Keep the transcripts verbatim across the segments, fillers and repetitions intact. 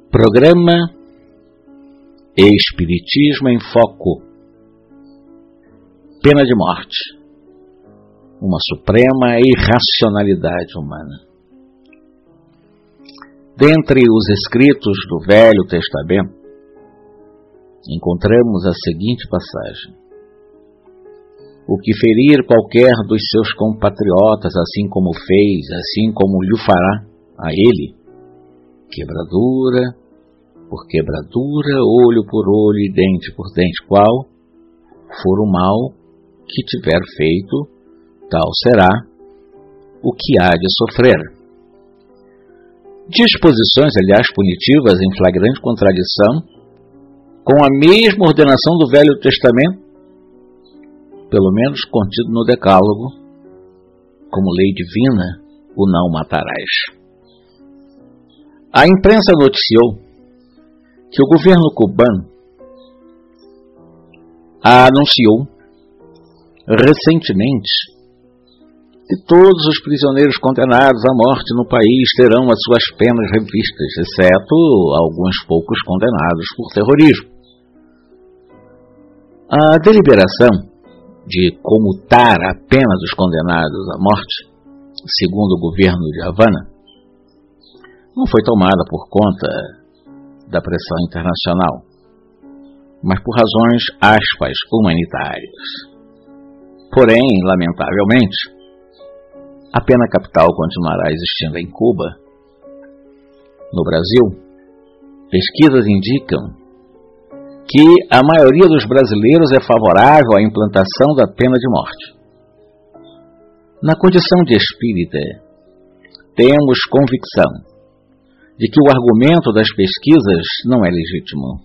Programa Espiritismo em Foco. Pena de morte. Uma suprema irracionalidade humana. Dentre os escritos do Velho Testamento, encontramos a seguinte passagem: o que ferir qualquer dos seus compatriotas, assim como fez, assim como lhe fará a ele, quebradura por quebradura, olho por olho e dente por dente, qual for o mal que tiver feito, tal será o que há de sofrer. Disposições, aliás, punitivas em flagrante contradição com a mesma ordenação do Velho Testamento, pelo menos contido no Decálogo, como lei divina, o não matarás. A imprensa noticiou que o governo cubano anunciou recentemente que todos os prisioneiros condenados à morte no país terão as suas penas revistas, exceto alguns poucos condenados por terrorismo. A deliberação de comutar a pena dos condenados à morte, segundo o governo de Havana, não foi tomada por conta da pressão internacional, mas por razões, aspas, humanitárias. Porém, lamentavelmente, a pena capital continuará existindo em Cuba. No Brasil, pesquisas indicam que a maioria dos brasileiros é favorável à implantação da pena de morte. Na condição de espírita, temos convicção de que o argumento das pesquisas não é legítimo.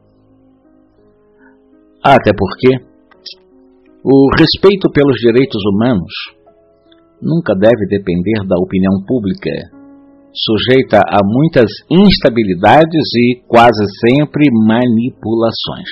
Até porque o respeito pelos direitos humanos nunca deve depender da opinião pública, sujeita a muitas instabilidades e quase sempre manipulações.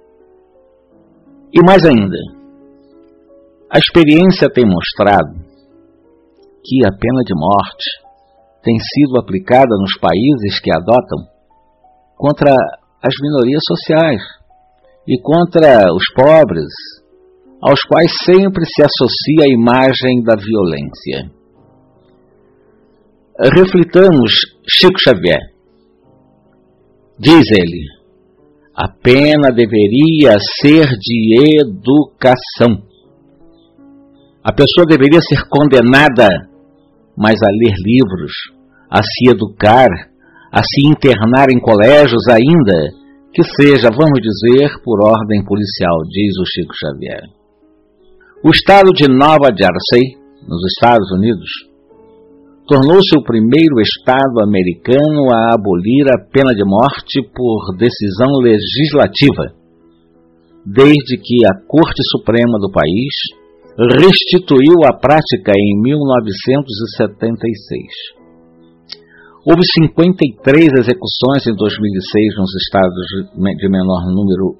E mais ainda, a experiência tem mostrado que a pena de morte tem sido aplicada nos países que adotam contra as minorias sociais e contra os pobres, aos quais sempre se associa a imagem da violência. Reflitamos Chico Xavier. Diz ele: a pena deveria ser de educação. A pessoa deveria ser condenada, mas a ler livros, a se educar, a se internar em colégios ainda, que seja, vamos dizer, por ordem policial, diz o Chico Xavier. O estado de Nova Jersey, nos Estados Unidos, tornou-se o primeiro estado americano a abolir a pena de morte por decisão legislativa, desde que a Corte Suprema do país restituiu a prática em mil novecentos e setenta e seis. Houve cinquenta e três execuções em dois mil e seis nos estados de menor número.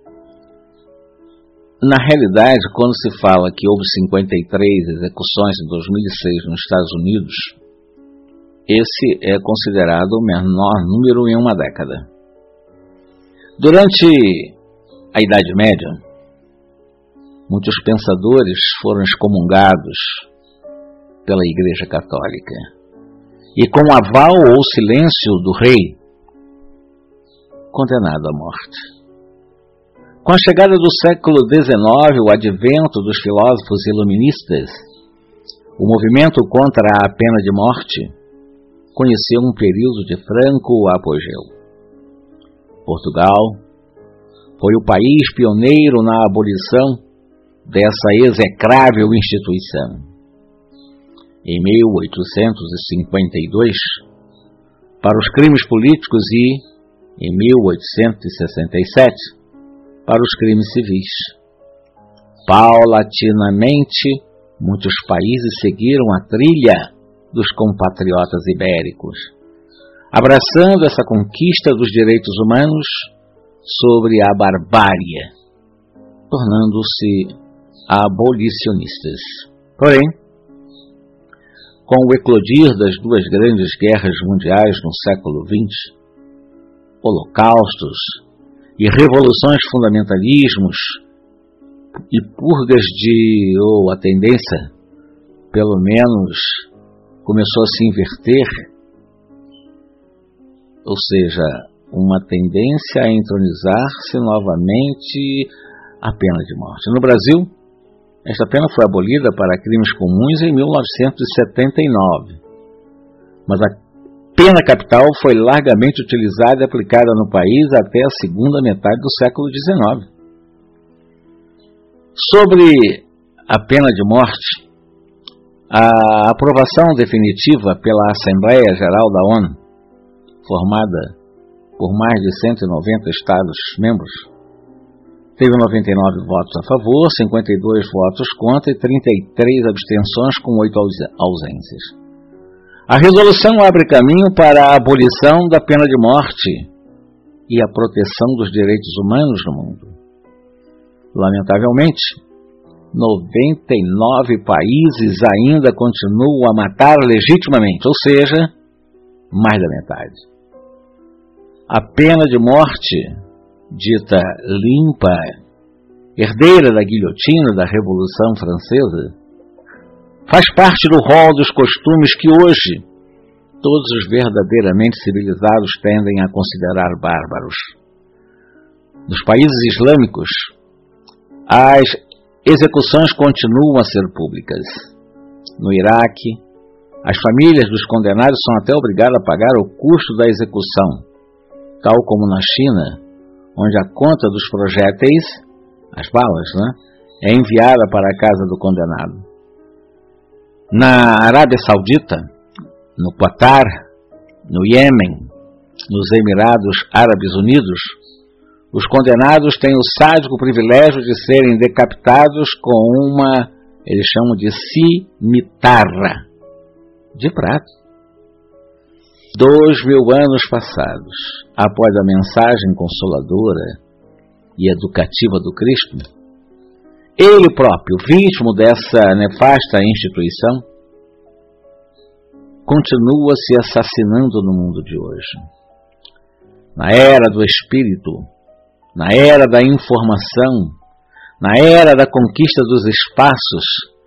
Na realidade, quando se fala que houve cinquenta e três execuções em dois mil e seis nos Estados Unidos, esse é considerado o menor número em uma década. Durante a Idade Média, muitos pensadores foram excomungados pela Igreja Católica e, com aval ou silêncio do rei, condenado à morte. Com a chegada do século dezenove, o advento dos filósofos iluministas, o movimento contra a pena de morte conheceu um período de franco apogeu. Portugal foi o país pioneiro na abolição dessa execrável instituição. Em mil oitocentos e cinquenta e dois, para os crimes políticos e, em mil oitocentos e sessenta e sete, para os crimes civis. Paulatinamente, muitos países seguiram a trilha dos compatriotas ibéricos, abraçando essa conquista dos direitos humanos sobre a barbárie, tornando-se abolicionistas. Porém, com o eclodir das duas grandes guerras mundiais no século vinte, holocaustos e revoluções, fundamentalismos e purgas de, ou a tendência, pelo menos, começou a se inverter, ou seja, uma tendência a entronizar-se novamente a pena de morte. No Brasil, esta pena foi abolida para crimes comuns em mil novecentos e setenta e nove, mas a pena capital foi largamente utilizada e aplicada no país até a segunda metade do século dezenove. Sobre a pena de morte, a aprovação definitiva pela Assembleia Geral da ONU, formada por mais de cento e noventa Estados-membros, teve noventa e nove votos a favor, cinquenta e dois votos contra e trinta e três abstenções, com oito ausências. A resolução abre caminho para a abolição da pena de morte e a proteção dos direitos humanos no mundo. Lamentavelmente, noventa e nove países ainda continuam a matar legitimamente, ou seja, mais da metade. A pena de morte, dita limpa, herdeira da guilhotina da Revolução Francesa, faz parte do rol dos costumes que hoje todos os verdadeiramente civilizados tendem a considerar bárbaros. Nos países islâmicos, as execuções continuam a ser públicas. No Iraque, as famílias dos condenados são até obrigadas a pagar o custo da execução, tal como na China, onde a conta dos projéteis, as balas, né, é enviada para a casa do condenado. Na Arábia Saudita, no Qatar, no Iêmen, nos Emirados Árabes Unidos, os condenados têm o sádico privilégio de serem decapitados com uma, eles chamam de cimitarra, de prata. Dois mil anos passados, após a mensagem consoladora e educativa do Cristo, ele próprio, vítima dessa nefasta instituição, continua se assassinando no mundo de hoje. Na era do espírito, na era da informação, na era da conquista dos espaços,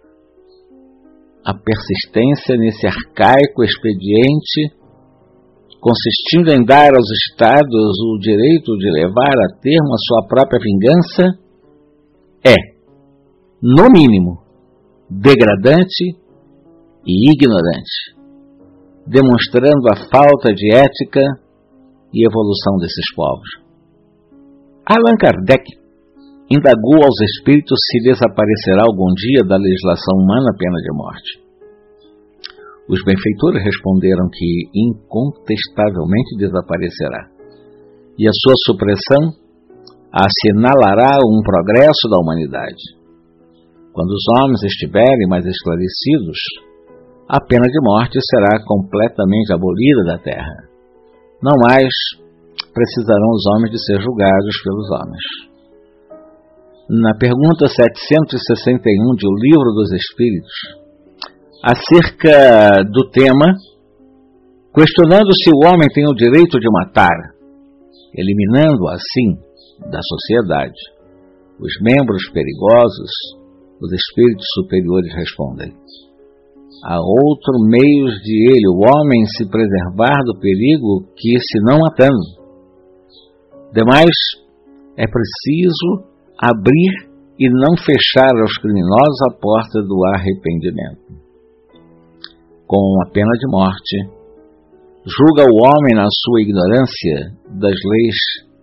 a persistência nesse arcaico expediente, consistindo em dar aos Estados o direito de levar a termo a sua própria vingança, é, no mínimo, degradante e ignorante, demonstrando a falta de ética e evolução desses povos. Allan Kardec indagou aos espíritos se desaparecerá algum dia da legislação humana a pena de morte. Os benfeitores responderam que incontestavelmente desaparecerá, e a sua supressão assinalará um progresso da humanidade. Quando os homens estiverem mais esclarecidos, a pena de morte será completamente abolida da terra. Não mais precisarão os homens de ser julgados pelos homens. Na pergunta setecentos e sessenta e um de O Livro dos Espíritos, acerca do tema, questionando se o homem tem o direito de matar, eliminando assim da sociedade os membros perigosos, os espíritos superiores respondem: há outro meio de ele, o homem, se preservar do perigo que se não matando. Demais, é preciso abrir e não fechar aos criminosos a porta do arrependimento. Com a pena de morte, julga o homem na sua ignorância das leis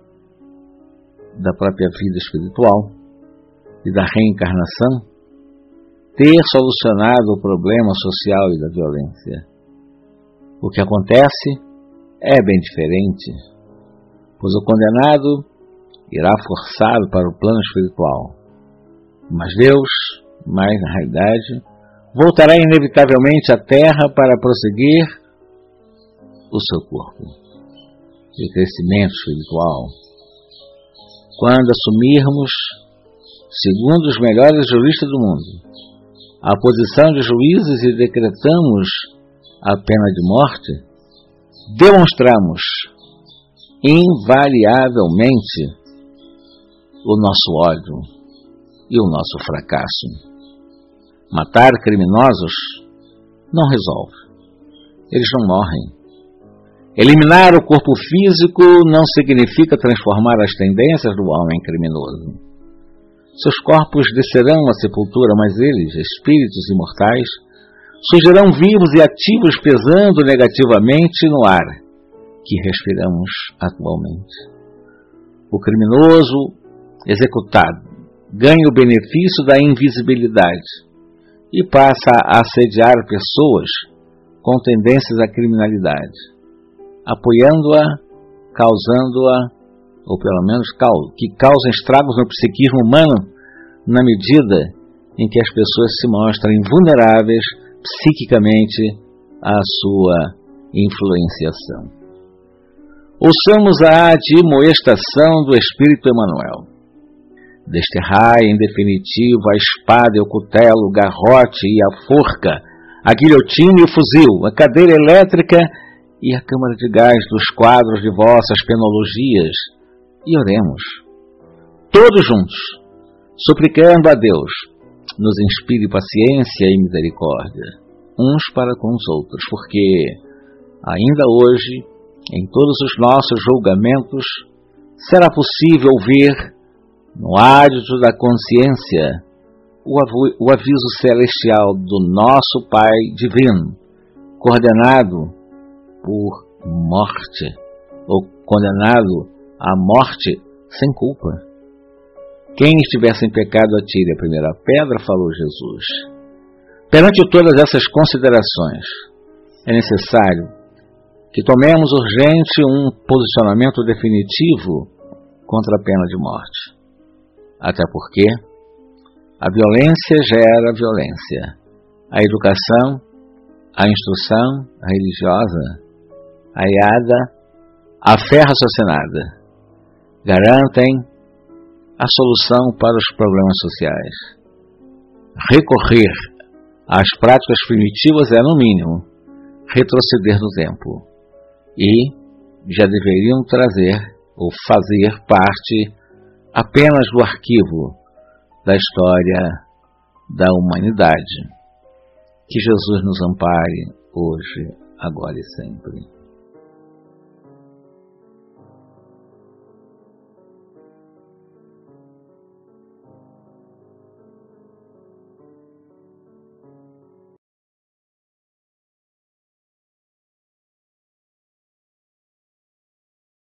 da própria vida espiritual e da reencarnação ter solucionado o problema social e da violência. O que acontece é bem diferente, pois o condenado irá forçado para o plano espiritual. Mas Deus, mais na realidade, voltará inevitavelmente à Terra para prosseguir o seu corpo de crescimento espiritual. Quando assumirmos, segundo os melhores juristas do mundo, a posição de juízes e decretamos a pena de morte, demonstramos invariavelmente o nosso ódio e o nosso fracasso. Matar criminosos não resolve. Eles não morrem. Eliminar o corpo físico não significa transformar as tendências do homem criminoso. Seus corpos descerão à sepultura, mas eles, espíritos imortais, surgirão vivos e ativos, pesando negativamente no ar que respiramos atualmente. O criminoso executado ganha o benefício da invisibilidade e passa a assediar pessoas com tendências à criminalidade, apoiando-a, causando-a, ou pelo menos que causam estragos no psiquismo humano na medida em que as pessoas se mostram vulneráveis psiquicamente à sua influenciação. Ouçamos a admoestação do Espírito Emmanuel. Desterrai, em definitivo, a espada e o cutelo, o garrote e a forca, a guilhotina e o fuzil, a cadeira elétrica e a câmara de gás dos quadros de vossas penologias, e oremos, todos juntos, suplicando a Deus, nos inspire paciência e misericórdia, uns para com os outros, porque, ainda hoje, em todos os nossos julgamentos, será possível ver, no ádito da consciência, o, avu- o aviso celestial do nosso Pai Divino, coordenado por morte, ou condenado à morte sem culpa. Quem estiver sem pecado atire a primeira pedra, falou Jesus. Perante todas essas considerações, é necessário que tomemos urgente um posicionamento definitivo contra a pena de morte. Até porque a violência gera violência. A educação, a instrução a religiosa, a I A D A, a fé raciocinada, garantem a solução para os problemas sociais. Recorrer às práticas primitivas é, no mínimo, retroceder no tempo e já deveriam trazer ou fazer parte apenas do arquivo da história da humanidade. Que Jesus nos ampare hoje, agora e sempre.